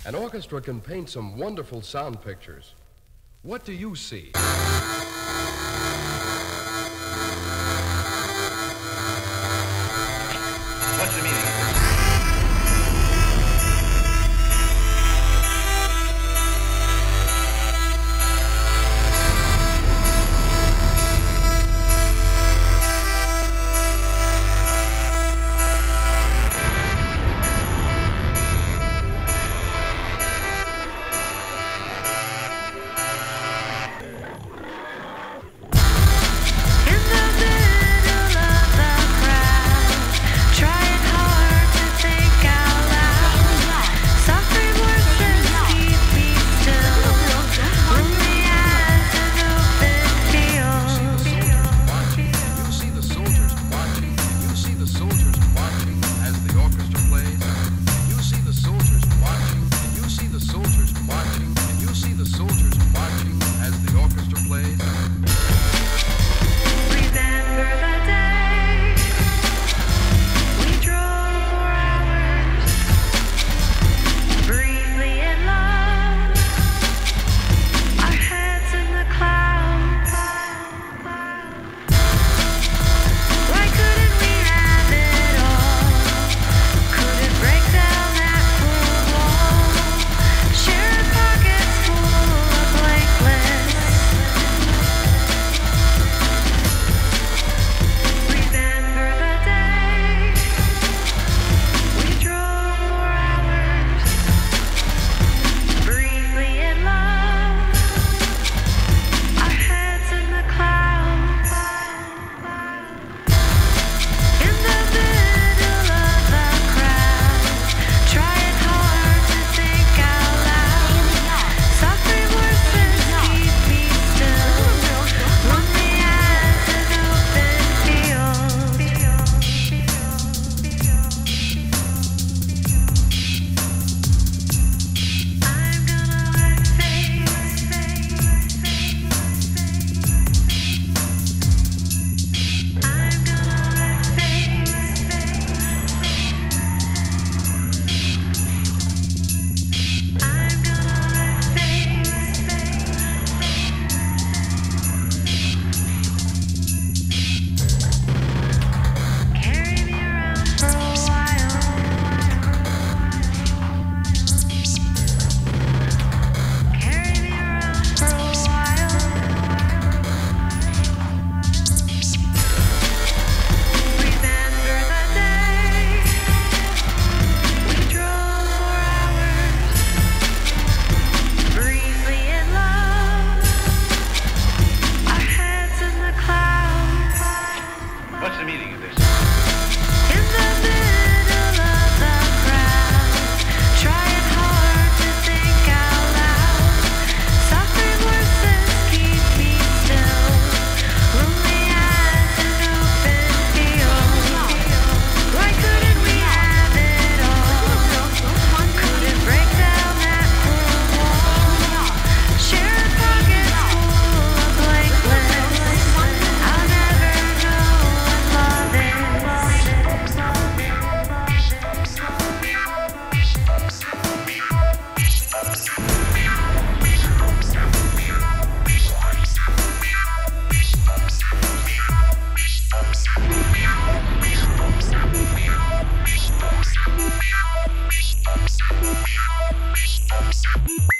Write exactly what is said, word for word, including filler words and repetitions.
An orchestra can paint some wonderful sound pictures. What do you see? What's the meaning of this? What's the meaning of this? In the middle of the crowd, trying hard to think out loud. Softer voices keep me still, lonely as an open field. Why couldn't we have it all? Couldn't break down that cold wall. Share pockets full of blank lists. I'll never know what love is. We'll be right back.